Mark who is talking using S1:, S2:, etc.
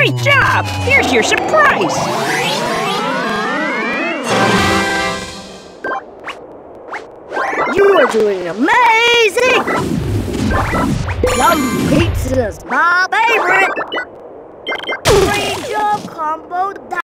S1: Great job! Here's your surprise!
S2: You are doing amazing! Yum pizza's my favorite! Great job, Combo!